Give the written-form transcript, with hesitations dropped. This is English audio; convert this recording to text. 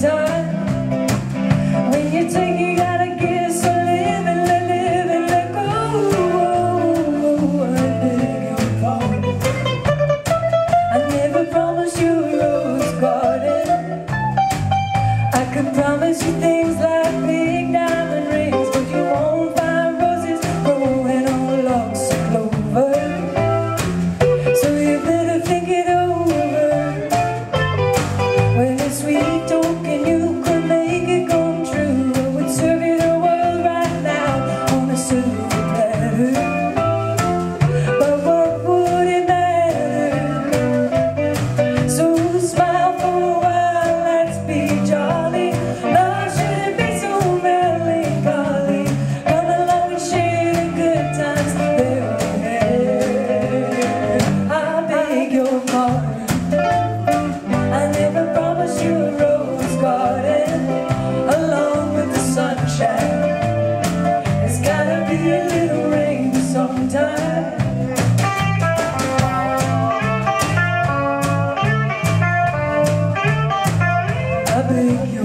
time. When you take, you gotta give, so live and let go. I beg your pardon. I never promised you a rose garden. I could promise you things like big diamond rings, but you won't find roses growing on locks of clover. So you better think it over. When a sweet token you could make it come true, I would serve you the world right now on a silver platter. But what would it matter? So smile for a while, let's be jolly. Love shouldn't be so melancholy. Come along and share the good times that we had. I beg your pardon. I never promised you a rose garden along with the sunshine. There's gotta be a little rain sometime. I beg you.